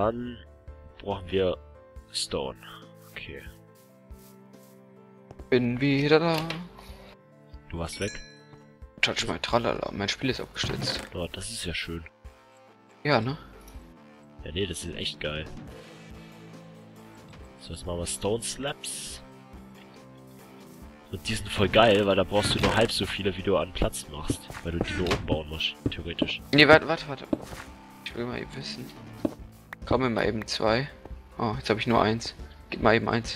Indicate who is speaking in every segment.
Speaker 1: Dann brauchen wir Stone. Okay.
Speaker 2: Bin wieder da.
Speaker 1: Du warst weg.
Speaker 2: Touch my Tralala. Mein Spiel ist abgestürzt.
Speaker 1: Oh, das ist ja schön.
Speaker 2: Ja, ne?
Speaker 1: Ja, nee, das ist echt geil. So, jetzt machen wir Stone Slabs. Und die sind voll geil, weil da brauchst du nur halb so viele, wie du an Platz machst. Weil du die nur oben bauen musst, theoretisch.
Speaker 2: Nee, warte. Ich will mal eben wissen. Komm mal eben 2. Oh, jetzt habe ich nur 1. Gib mal eben 1.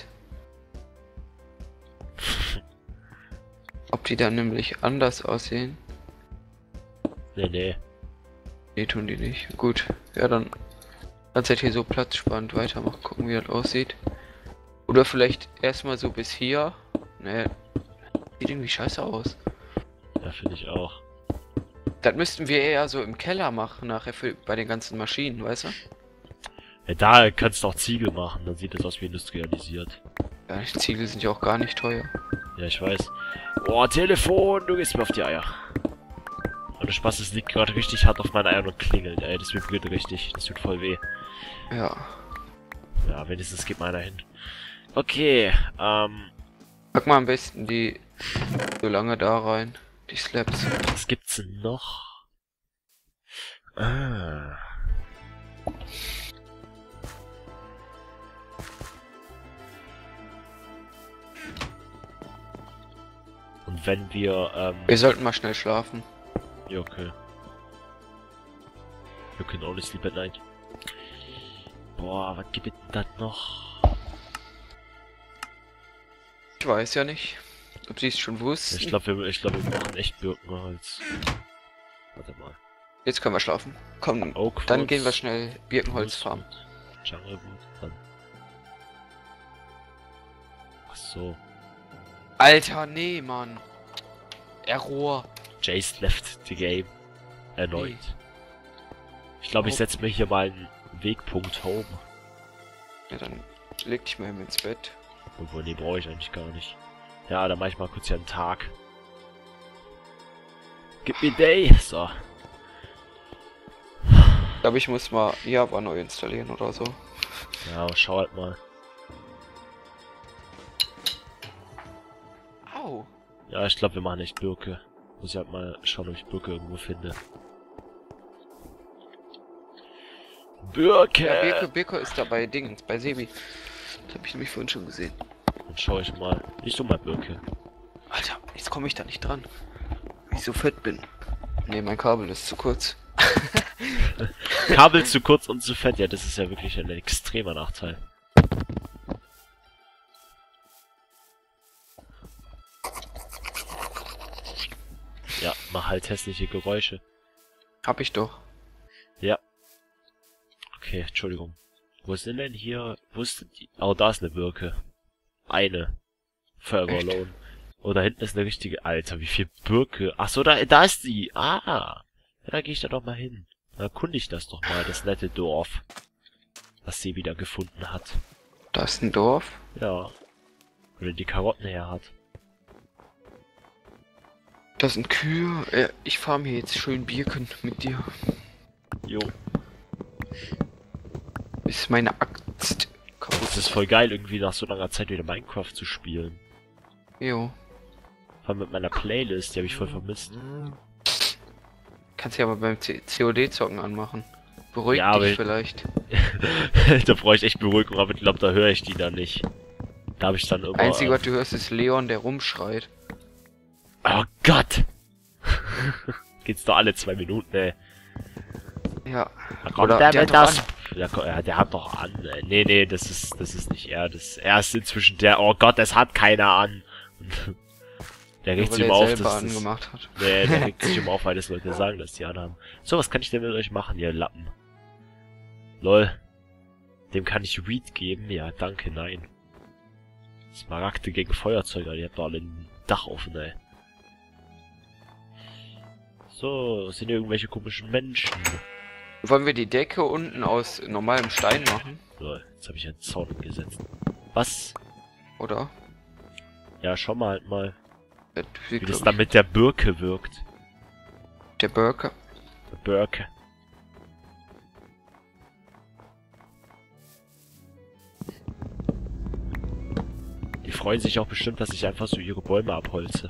Speaker 2: Ob die dann nämlich anders aussehen?
Speaker 1: Nee.
Speaker 2: Nee, tun die nicht. Gut. Ja, dann kannst du halt hier so platzsparend weitermachen. Gucken, wie das aussieht. Oder vielleicht erstmal so bis hier. Nee. Sieht irgendwie scheiße aus.
Speaker 1: Ja, finde ich auch.
Speaker 2: Das müssten wir eher so im Keller machen, nachher bei den ganzen Maschinen, weißt du?
Speaker 1: Ja, da kannst du auch Ziegel machen, dann sieht das aus wie industrialisiert.
Speaker 2: Ja, die Ziegel sind ja auch gar nicht teuer.
Speaker 1: Ja, ich weiß. Oh, Telefon, du gehst mir auf die Eier. Und der Spaß, es liegt gerade richtig hart auf meinen Eiern und klingelt, ey. Das vibriert richtig. Das tut voll weh.
Speaker 2: Ja.
Speaker 1: Ja, wenigstens geht meiner hin. Okay,
Speaker 2: Pack mal am besten die so lange da rein. Die Slabs.
Speaker 1: was gibt's denn noch? Ah. Und wenn wir,
Speaker 2: Wir sollten mal schnell schlafen.
Speaker 1: ja, okay. You can only sleep at night. Boah, was gibt es denn da noch?
Speaker 2: Ich weiß ja nicht, ob sie es schon wussten.
Speaker 1: Ich glaube, wir brauchen echt Birkenholz. Warte mal.
Speaker 2: Jetzt können wir schlafen. Komm,
Speaker 1: Oak
Speaker 2: dann
Speaker 1: Woods,
Speaker 2: gehen wir schnell Birkenholz farmen.
Speaker 1: Jungle Wood, dann. Ach so.
Speaker 2: Alter, nee, Mann. Error.
Speaker 1: Jace left the game. Erneut.
Speaker 2: Nee.
Speaker 1: Ich glaube, ich
Speaker 2: Oh.
Speaker 1: setze mir hier mal einen Wegpunkt home.
Speaker 2: Ja, dann leg dich mal eben ins Bett.
Speaker 1: Obwohl, nee, brauche ich eigentlich gar nicht. Ja, dann mache ich mal kurz hier einen Tag. Gib mir Day. So.
Speaker 2: Ich glaube, ich muss mal Java neu installieren oder so.
Speaker 1: Ja, schau halt mal.
Speaker 2: Au.
Speaker 1: Ja, ich glaube, wir machen echt Birke. Muss ich halt mal schauen, ob ich Birke irgendwo finde. Birke!
Speaker 2: Ja, Birke ist da bei Dingens, bei Sebi. Das habe ich nämlich vorhin schon gesehen.
Speaker 1: Dann schau ich mal. Ich suche mal Birke.
Speaker 2: Alter, jetzt komme ich da nicht dran. Weil ich so fett bin. Nee, mein Kabel ist zu kurz.
Speaker 1: Kabel zu kurz und zu fett, ja, das ist ja wirklich ein extremer Nachteil. Ja, mach halt hässliche Geräusche.
Speaker 2: Hab ich doch.
Speaker 1: Ja. Okay, Entschuldigung. Wo ist denn hier? Wo ist denn die? Oh, da ist eine Birke. Eine. Forever
Speaker 2: Echt?
Speaker 1: Alone. Oh, da hinten ist eine richtige... Alter, wie viel Birke. Ach so, da ist die. Ah. Ja, da gehe ich da doch mal hin. Dann erkunde ich das doch mal, das nette Dorf. Was sie wieder gefunden hat.
Speaker 2: Da ist ein Dorf.
Speaker 1: Ja. Oder die Karotten her hat.
Speaker 2: Da sind Kühe. Ja, ich farm hier jetzt schön Birken mit dir.
Speaker 1: Jo.
Speaker 2: Bis meine Axt kaputt
Speaker 1: Es ist voll geil, irgendwie nach so langer Zeit wieder Minecraft zu spielen.
Speaker 2: Jo.
Speaker 1: Vor allem mit meiner Playlist, die habe ich voll vermisst.
Speaker 2: Kannst ja aber beim COD-Zocken anmachen. Beruhigt
Speaker 1: Ja, aber
Speaker 2: dich vielleicht.
Speaker 1: Da brauche ich echt Beruhigung, aber ich glaube, da höre ich die dann nicht. Da habe ich dann immer...
Speaker 2: Einzige, was du hörst, ist Leon, der rumschreit.
Speaker 1: Oh Gott! Geht's doch alle 2 Minuten, ey.
Speaker 2: Ja.
Speaker 1: Da kommt
Speaker 2: Oder
Speaker 1: der
Speaker 2: der
Speaker 1: mit
Speaker 2: hat
Speaker 1: das... Der hat doch an, ey. Nee, das ist nicht er. Er ist inzwischen der... Oh Gott, es hat keiner an. Und der regt sich
Speaker 2: weil
Speaker 1: immer
Speaker 2: er
Speaker 1: auf,
Speaker 2: selber
Speaker 1: dass das...
Speaker 2: angemacht hat.
Speaker 1: Nee, der regt sich immer auf, weil das Leute sagen, dass die anhaben. So, was kann ich denn mit euch machen, ihr Lappen? Lol. Dem kann ich Weed geben? Ja, danke, nein. Smaragde gegen Feuerzeuger, die habt doch alle ein Dach offen, ey. So, sind hier irgendwelche komischen Menschen?
Speaker 2: Wollen wir die Decke unten aus normalem Stein machen?
Speaker 1: Lol, jetzt habe ich einen Zaun gesetzt. Was?
Speaker 2: Oder?
Speaker 1: Ja, schau mal halt mal,
Speaker 2: Das
Speaker 1: wie
Speaker 2: sieht,
Speaker 1: das
Speaker 2: glaub
Speaker 1: dann mit der Birke wirkt.
Speaker 2: ich, der Birke.
Speaker 1: Birke. freuen sich auch bestimmt, dass ich einfach so ihre Bäume abholze.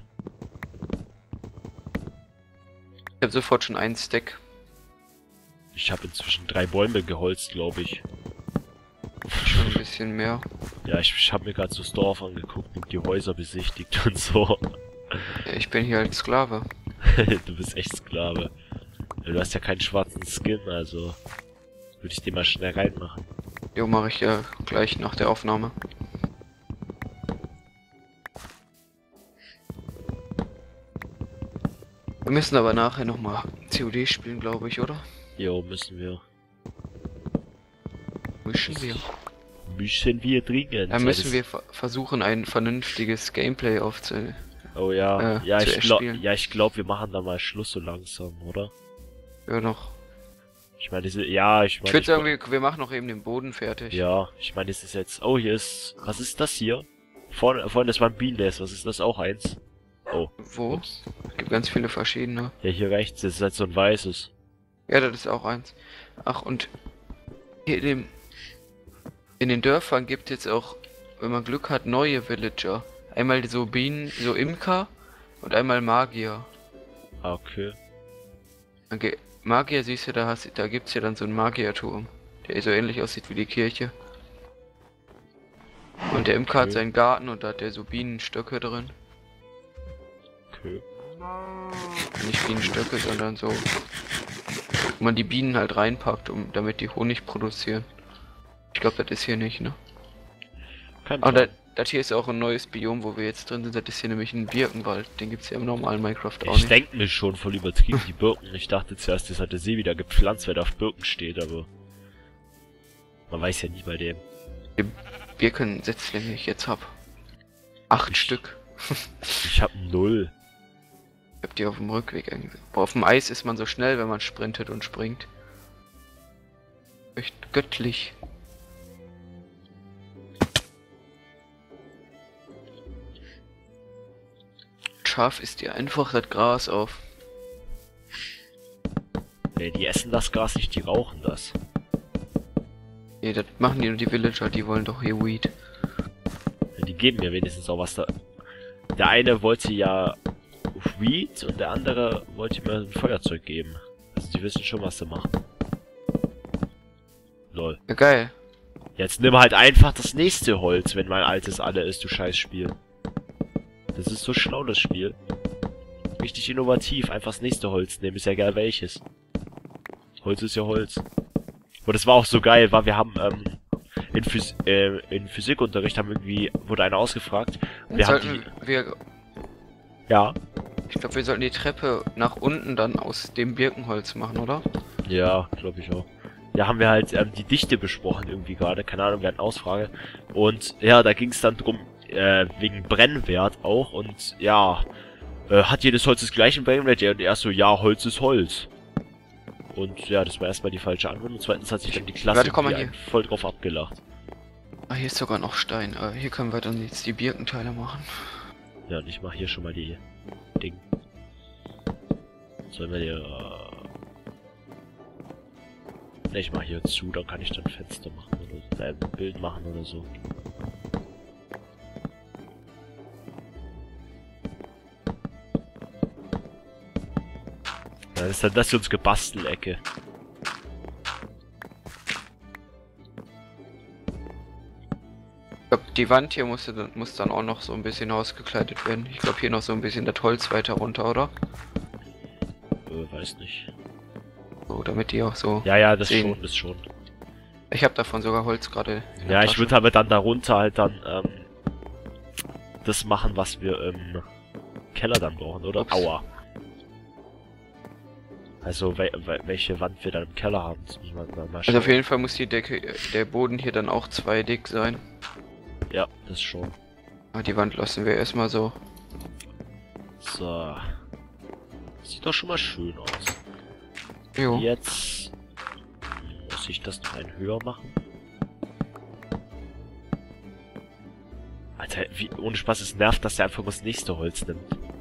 Speaker 2: Ich habe sofort schon einen Stack.
Speaker 1: Ich habe inzwischen 3 Bäume geholzt, glaube ich.
Speaker 2: Schon ein bisschen mehr.
Speaker 1: Ja, ich habe mir gerade so das Dorf angeguckt und die Häuser besichtigt und so.
Speaker 2: Ja, ich bin hier als Sklave.
Speaker 1: Du bist echt Sklave. Du hast ja keinen schwarzen Skin, also würde ich den mal schnell reinmachen.
Speaker 2: Jo, mache ich ja gleich nach der Aufnahme. Wir müssen aber nachher nochmal COD spielen, glaube ich, oder?
Speaker 1: Jo, müssen wir.
Speaker 2: Müssen wir.
Speaker 1: Müssen wir dringend.
Speaker 2: Dann müssen wir versuchen, ein vernünftiges Gameplay aufzunehmen.
Speaker 1: Oh ja,
Speaker 2: zu
Speaker 1: ich glaube, wir machen da mal Schluss so langsam, oder?
Speaker 2: Ja, noch.
Speaker 1: Ich meine, ich
Speaker 2: Ich würde sagen, wir machen noch eben den Boden fertig.
Speaker 1: Ja, ich meine, es ist jetzt... Oh, hier ist... Was ist das hier? Vorne, das war ein Bienennest. Was ist das? Auch eins? Oh.
Speaker 2: Wo?
Speaker 1: Ups.
Speaker 2: Es gibt ganz viele verschiedene.
Speaker 1: Ja, hier rechts. Das ist halt so ein weißes.
Speaker 2: Ja, das ist auch eins. Ach, und hier in den Dörfern gibt es jetzt auch, wenn man Glück hat, neue Villager. Einmal so Bienen, so Imker und einmal Magier.
Speaker 1: Ah, okay.
Speaker 2: Okay. Magier, siehst du, da gibt's ja dann so einen Magierturm, der so ähnlich aussieht wie die Kirche. Und der Imker hat seinen Garten und da hat der so Bienenstöcke drin.
Speaker 1: Okay.
Speaker 2: Nicht Bienenstöcke, sondern so, wo man die Bienen halt reinpackt, damit die Honig produzieren. Ich glaube, das ist hier nicht, ne? Aber das hier ist auch ein neues Biom, wo wir jetzt drin sind. Das ist hier nämlich ein Birkenwald. Den gibt's ja im normalen Minecraft auch nicht.
Speaker 1: Ich denke mir schon voll übertrieben, die Birken. Ich dachte zuerst, das hat der See wieder gepflanzt, weil da auf Birken steht, aber... Man weiß ja nie bei dem.
Speaker 2: Die Birkensetzlinge, die ich jetzt hab. 8 Stück.
Speaker 1: Ich hab 0.
Speaker 2: Ich hab die auf dem Rückweg eingesetzt. Boah, auf dem Eis ist man so schnell, wenn man sprintet und springt. Echt göttlich. Schaf isst dir einfach das Gras auf.
Speaker 1: Nee, die essen das Gras nicht, die rauchen das.
Speaker 2: Nee, das machen die nur die Villager, die wollen doch hier Weed.
Speaker 1: Ja, die geben mir wenigstens auch was da. Der eine wollte ja Weed und der andere wollte mir ein Feuerzeug geben. Also die wissen schon, was sie machen. Lol.
Speaker 2: Ja, geil.
Speaker 1: Jetzt nimm halt einfach das nächste Holz, wenn mein altes alle ist, du scheiß Spiel. Das ist so schlau, das Spiel. Richtig innovativ, einfach das nächste Holz nehmen, ist ja egal welches. Holz ist ja Holz. Und das war auch so geil, weil wir haben, in Physikunterricht haben irgendwie, wurde einer ausgefragt. Ja.
Speaker 2: Ich glaube, wir sollten die Treppe nach unten dann aus dem Birkenholz machen, oder?
Speaker 1: Ja, glaube ich auch. Ja, haben wir halt die Dichte besprochen irgendwie gerade, keine Ahnung, wir hatten Ausfrage. Und ja, da ging es dann drum, wegen Brennwert auch und ja, hat jedes Holz das gleiche Brennwert? Ja, und erst so, ja, Holz ist Holz. Und ja, das war erstmal die falsche Antwort und zweitens hat sich dann die Klasse voll drauf abgelacht.
Speaker 2: Ah, hier ist sogar noch Stein. Hier können wir dann jetzt die Birkenteile machen.
Speaker 1: Ja, und ich mache hier schon mal die Ding. Sollen wir hier... Ne, ich mache hier zu, dann kann ich dann Fenster machen oder ein Bild machen oder so. Ja, das ist dann das uns Gebastelecke.
Speaker 2: Ich glaube, die Wand hier muss dann auch noch so ein bisschen ausgekleidet werden. Ich glaube, hier noch so ein bisschen das Holz weiter runter, oder?
Speaker 1: Weiß nicht.
Speaker 2: So, damit die auch so...
Speaker 1: Ja, das
Speaker 2: sehen.
Speaker 1: schon, das schon.
Speaker 2: Ich habe davon sogar Holz gerade.
Speaker 1: Ja, ich würde aber dann darunter halt dann, das machen, was wir im Keller dann brauchen, oder?
Speaker 2: Ups.
Speaker 1: Aua. Also, welche Wand wir dann im Keller haben, das müssen wir mal schauen.
Speaker 2: Also auf jeden Fall muss die Decke, der Boden hier dann auch 2 dick sein.
Speaker 1: Ja, das schon.
Speaker 2: Aber die Wand lassen wir erstmal so.
Speaker 1: So. Sieht doch schon mal schön aus.
Speaker 2: Jo.
Speaker 1: Jetzt muss ich das noch ein höher machen. Alter, wie, ohne Spaß, es nervt, dass er einfach das nächste Holz nimmt.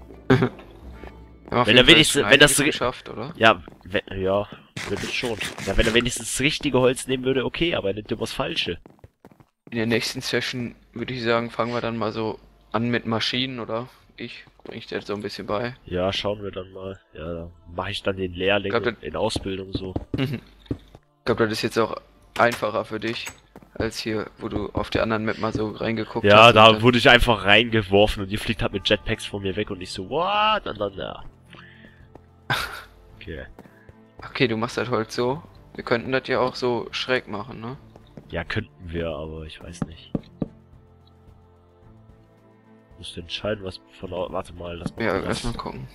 Speaker 2: Wenn er
Speaker 1: wenigstens, wenn das
Speaker 2: geschafft, oder?
Speaker 1: Ja, ja, wird es schon. Ja, wenn er wenigstens das richtige Holz nehmen würde, okay, aber er nimmt immer das falsche.
Speaker 2: In der nächsten Session würde ich sagen, fangen wir dann mal so an mit Maschinen, oder? Bring ich dir jetzt so ein bisschen bei.
Speaker 1: Ja, schauen wir dann mal. Ja, da mache ich dann den Lehrling in Ausbildung so.
Speaker 2: Ich glaube, das ist jetzt auch einfacher für dich, als hier, wo du auf der anderen Map mal so reingeguckt hast.
Speaker 1: Ja, da wurde ich einfach reingeworfen und die fliegt halt mit Jetpacks von mir weg und ich so, what? Und dann, ja. Okay.
Speaker 2: Okay, du machst das halt so. Wir könnten das ja auch so schräg machen, ne?
Speaker 1: Ja, könnten wir, aber ich weiß nicht. Musst du entscheiden, was von... Warte mal, lass mal...
Speaker 2: Ja, lass mal gucken.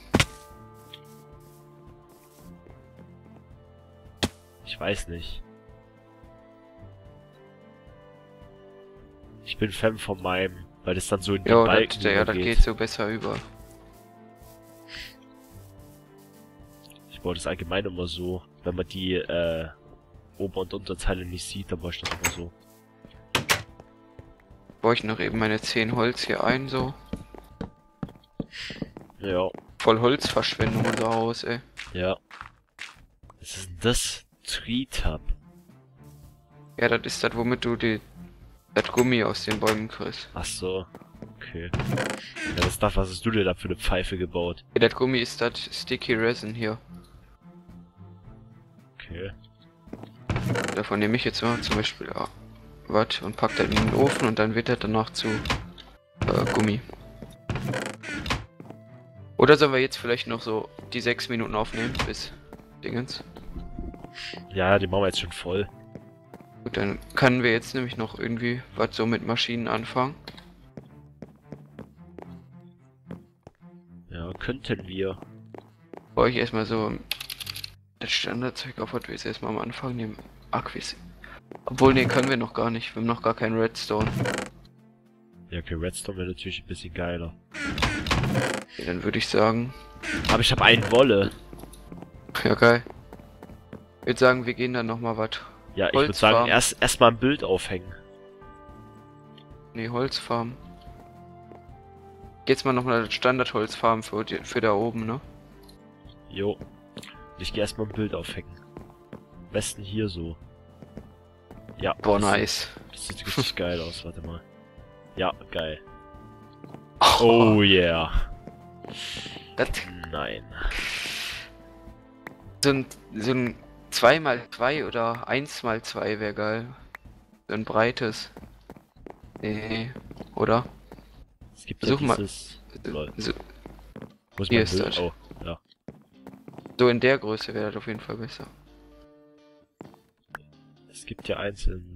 Speaker 1: Ich weiß nicht. Ich bin Fan von meinem, weil das dann so in den
Speaker 2: Ja,
Speaker 1: Balken
Speaker 2: das geht so besser über.
Speaker 1: Ich baue das allgemein immer so, wenn man die Ober- und Unterteile nicht sieht, dann baue ich das immer so.
Speaker 2: Baue ich noch eben meine 10 Holz hier ein, so.
Speaker 1: Ja.
Speaker 2: Voll Holzverschwendung unser Haus, ey.
Speaker 1: Ja. Was ist denn das? Tree-Tab.
Speaker 2: Ja, das ist das, womit du das Gummi aus den Bäumen kriegst.
Speaker 1: Ach so. Okay. Ja, das ist das, was hast du dir da für eine Pfeife gebaut?
Speaker 2: Ja, das Gummi ist das Sticky Resin hier.
Speaker 1: Okay.
Speaker 2: Davon nehme ich jetzt mal zum Beispiel was und pack das in den Ofen und dann wird das danach zu Gummi. Oder sollen wir jetzt vielleicht noch so die 6 Minuten aufnehmen bis Dingens?
Speaker 1: Ja, die machen wir jetzt schon voll.
Speaker 2: Gut, dann können wir jetzt nämlich noch irgendwie was so mit Maschinen anfangen.
Speaker 1: Ja, könnten wir.
Speaker 2: Baue ich erstmal so das Standardzeug auf, was wir jetzt erstmal am Anfang nehmen. Akquis. Obwohl, nee, können wir noch gar nicht. Wir haben noch gar keinen Redstone.
Speaker 1: Ja, okay, Redstone wäre natürlich ein bisschen geiler.
Speaker 2: Okay, dann würde ich sagen...
Speaker 1: Aber ich habe einen Wolle.
Speaker 2: Ja, geil. Ich würde sagen, wir gehen dann nochmal was.
Speaker 1: Ja, ich würde sagen, erst mal ein Bild aufhängen.
Speaker 2: Nee, Holzfarm. Jetzt mal nochmal das Standardholzfarm für da oben, ne?
Speaker 1: Jo. Ich gehe erstmal ein Bild aufhängen. Am besten hier so. Ja.
Speaker 2: Boah, nice.
Speaker 1: Das sieht richtig geil aus, warte mal. Ja, geil. Oh yeah.
Speaker 2: Das
Speaker 1: Nein.
Speaker 2: so ein 2x2 oder 1x2 wäre geil. So ein breites. Nee, oder?
Speaker 1: Es gibt ja
Speaker 2: Such mal.
Speaker 1: dieses... Lol.
Speaker 2: So,
Speaker 1: Muss
Speaker 2: hier
Speaker 1: man
Speaker 2: ist das.
Speaker 1: Oh, ja.
Speaker 2: so in der Größe wäre das auf jeden Fall besser.
Speaker 1: Es gibt ja einzeln...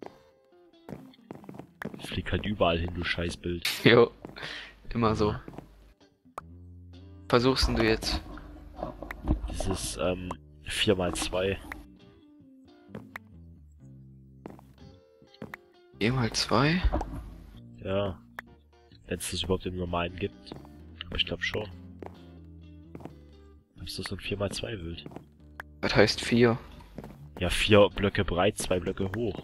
Speaker 1: Flieg halt überall hin, du Scheißbild.
Speaker 2: Jo, immer so. Versuchst du jetzt?
Speaker 1: Dieses, 4x2.
Speaker 2: 4x2?
Speaker 1: Ja. Wenn es das überhaupt im Normalen gibt. Aber ich glaube schon. Ist das so ein 4x2 Bild?
Speaker 2: Was heißt 4?
Speaker 1: Ja, 4 Blöcke breit, 2 Blöcke hoch.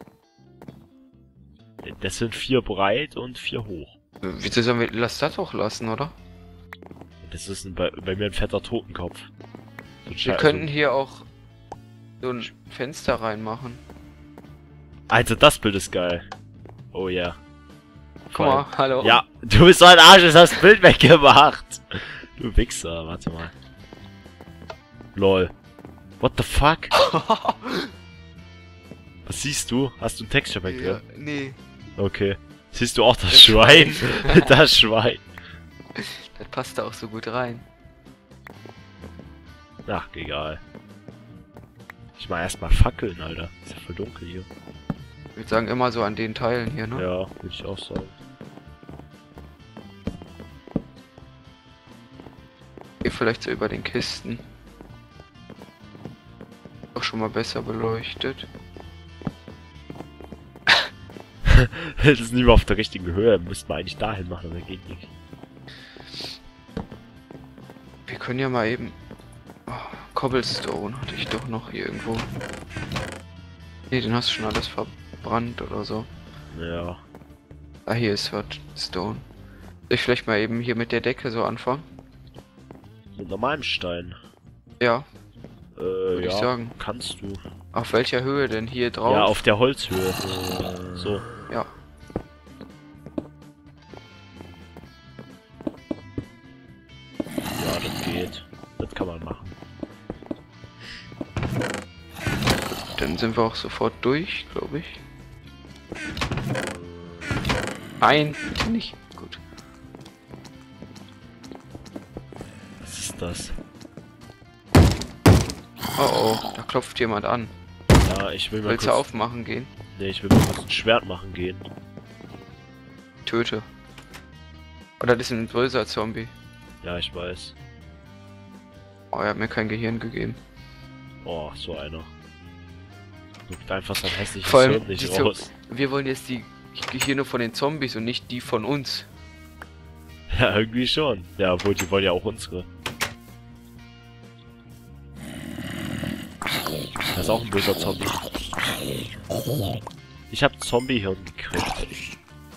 Speaker 1: Das sind 4 breit und 4 hoch.
Speaker 2: Wieso sollen wir... Lass das doch lassen, oder?
Speaker 1: Das ist bei mir ein fetter Totenkopf. So
Speaker 2: Wir könnten hier auch so ein Fenster reinmachen.
Speaker 1: Alter, das Bild ist geil. Oh ja. Yeah.
Speaker 2: Guck mal, hallo.
Speaker 1: Ja, du bist so ein Arsch, du hast das Bild weggemacht. Du Wichser, warte mal. Lol. What the fuck? Was siehst du? Hast du ein Texture Pack drin?
Speaker 2: Nee.
Speaker 1: Okay. Siehst du auch das Schwein? Das Schwein.
Speaker 2: Das passt da auch so gut rein.
Speaker 1: Ach, egal. Ich mach erstmal Fackeln, Alter. Ist ja voll dunkel hier.
Speaker 2: Ich würde sagen, immer so an den Teilen hier, ne?
Speaker 1: Ja, würde ich auch sagen.
Speaker 2: Hier vielleicht so über den Kisten. Auch schon mal besser beleuchtet.
Speaker 1: Das ist nicht mehr auf der richtigen Höhe. Müssten wir eigentlich dahin machen, aber geht nicht.
Speaker 2: Wir können ja mal eben... Oh, Cobblestone hatte ich doch noch hier irgendwo. Ne, den hast du schon alles verbrannt oder so.
Speaker 1: Ja.
Speaker 2: Ah, hier ist was. Stone. Soll ich vielleicht mal eben hier mit der Decke so anfangen?
Speaker 1: Mit normalem Stein.
Speaker 2: Ja. Würde
Speaker 1: ja,
Speaker 2: ich sagen.
Speaker 1: Kannst du.
Speaker 2: Auf welcher Höhe denn hier drauf?
Speaker 1: Ja, auf der Holzhöhe. So.
Speaker 2: Ja.
Speaker 1: geht. Das kann man machen.
Speaker 2: Dann sind wir auch sofort durch, glaube ich. Nein, bitte nicht. Gut.
Speaker 1: Was ist das?
Speaker 2: Oh oh, da klopft jemand an.
Speaker 1: Ja, ich will mal
Speaker 2: Willst du
Speaker 1: kurz...
Speaker 2: aufmachen gehen?
Speaker 1: Nee, ich will mal kurz ein Schwert machen gehen.
Speaker 2: Töte. Oder das ist ein böser Zombie.
Speaker 1: Ja, ich weiß.
Speaker 2: Oh, er hat mir kein Gehirn gegeben.
Speaker 1: Oh, so einer. Guckt einfach sein hässliches
Speaker 2: Vor allem,
Speaker 1: Hirn nicht
Speaker 2: die
Speaker 1: raus.
Speaker 2: wir wollen jetzt die Gehirne von den Zombies und nicht die von uns.
Speaker 1: Ja, irgendwie schon. Ja, obwohl, die wollen ja auch unsere. Das ist auch ein böser Zombie. Ich hab Zombie-Hirn gekriegt.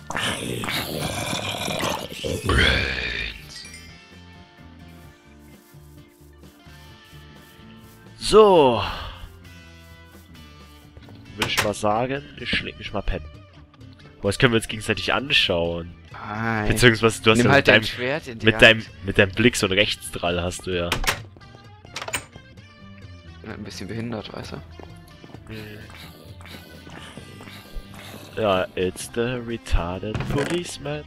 Speaker 1: So. Würde ich mal sagen, ich schläg mich mal pennen. Aber das können wir uns gegenseitig anschauen.
Speaker 2: Nein.
Speaker 1: Beziehungsweise du hast
Speaker 2: Nimm
Speaker 1: ja
Speaker 2: halt
Speaker 1: mit
Speaker 2: dein
Speaker 1: deinem,
Speaker 2: Schwert in die
Speaker 1: mit deinem Blick so einen Rechtsdrall hast du ja.
Speaker 2: Ein bisschen behindert, weißt du.
Speaker 1: Ja, it's the retarded policeman.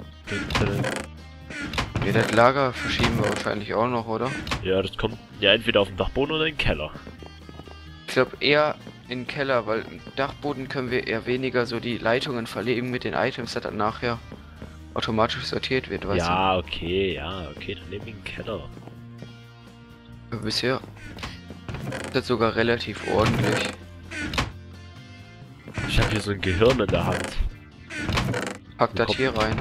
Speaker 2: Ja, das Lager verschieben wir wahrscheinlich auch noch, oder?
Speaker 1: Ja, das kommt ja entweder auf den Dachboden oder in den Keller.
Speaker 2: Ich glaube eher in den Keller, weil im Dachboden können wir eher weniger so die Leitungen verlegen mit den Items, dass dann nachher automatisch sortiert wird, weißt
Speaker 1: Ja, okay, dann nehmen wir den Keller.
Speaker 2: du? Bisher ist das sogar relativ ordentlich.
Speaker 1: Ich habe hier so ein Gehirn in der Hand.
Speaker 2: Pack das hier rein.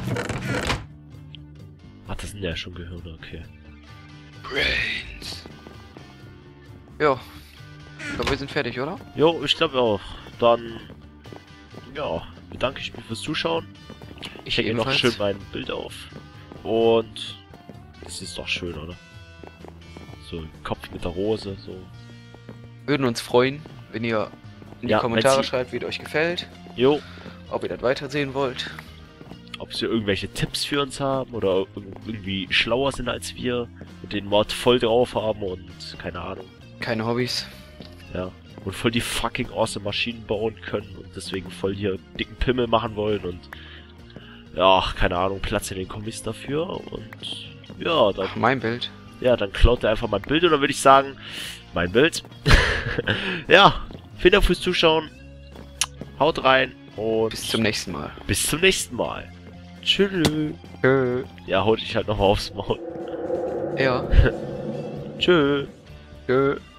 Speaker 1: Ach, das sind ja schon Gehirne, okay.
Speaker 2: Brains. Ja. Ich glaube, wir sind fertig, oder?
Speaker 1: Jo, ich glaube auch. Dann, ja, bedanke ich mich fürs Zuschauen. Ich hänge noch schön mein Bild auf. Und das ist doch schön, oder? So ein Kopf mit der Rose, so.
Speaker 2: Würden uns freuen, wenn ihr in die
Speaker 1: Ja,
Speaker 2: Kommentare
Speaker 1: wenn Sie-
Speaker 2: schreibt, wie es euch gefällt.
Speaker 1: Jo,
Speaker 2: Ob ihr das weitersehen wollt.
Speaker 1: ob sie irgendwelche Tipps für uns haben oder irgendwie schlauer sind als wir und den Mod voll drauf haben und keine Ahnung.
Speaker 2: Keine Hobbys.
Speaker 1: Ja. Und voll die fucking awesome Maschinen bauen können und deswegen voll hier dicken Pimmel machen wollen und ja, keine Ahnung, Platz in den Kommis dafür und ja, dann,
Speaker 2: Ach, mein Bild.
Speaker 1: ja, dann klaut er einfach mein Bild oder würde ich sagen, mein Bild. Ja, vielen Dank fürs Zuschauen. Haut rein und
Speaker 2: Bis zum nächsten Mal.
Speaker 1: bis zum nächsten Mal. Tschüss. Ja, hol dich halt noch mal aufs Maul.
Speaker 2: Ja.
Speaker 1: Tschö.
Speaker 2: Tschö.